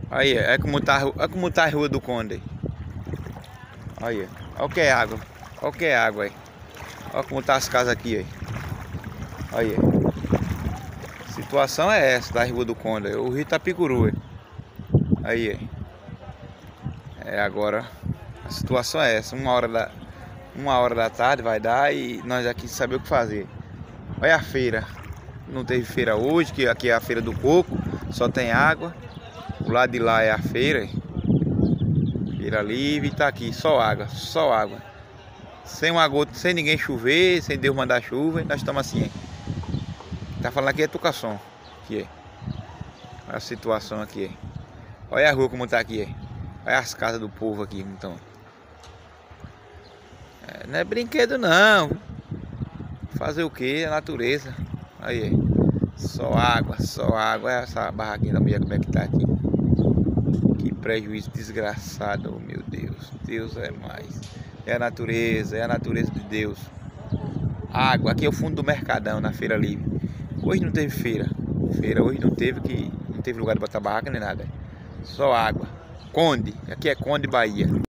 Aí, olha como tá a Rua do Conde. Aí, olha o que é água. Olha o que é água aí. Olha como tá as casas aqui, aí. Aí. A situação é essa da Rua do Conde. O rio Itapicuru. Aí. É agora. A situação é essa. Uma hora da tarde vai dar e nós aqui saber o que fazer. Olha a feira. Não teve feira hoje, que aqui é a feira do coco. Só tem água. O lado de lá é a feira. Feira livre, tá aqui, só água, só água. Sem uma gota, sem ninguém chover, sem Deus mandar chuva, nós estamos assim. Tá falando aqui é Tucação. Aqui é. Olha a situação aqui. Olha a rua como tá aqui. Olha as casas do povo aqui, então. Não é brinquedo não. Fazer o que? A natureza. Aí. Só água, só água. Olha essa barraquinha da mulher como é que tá aqui. Que prejuízo desgraçado, oh, meu Deus. Deus é mais. É a natureza de Deus. Água, aqui é o fundo do Mercadão, na Feira Livre. Hoje não teve feira. Feira hoje não teve, que não teve lugar de botar barraca nem nada. Só água. Conde, aqui é Conde, Bahia.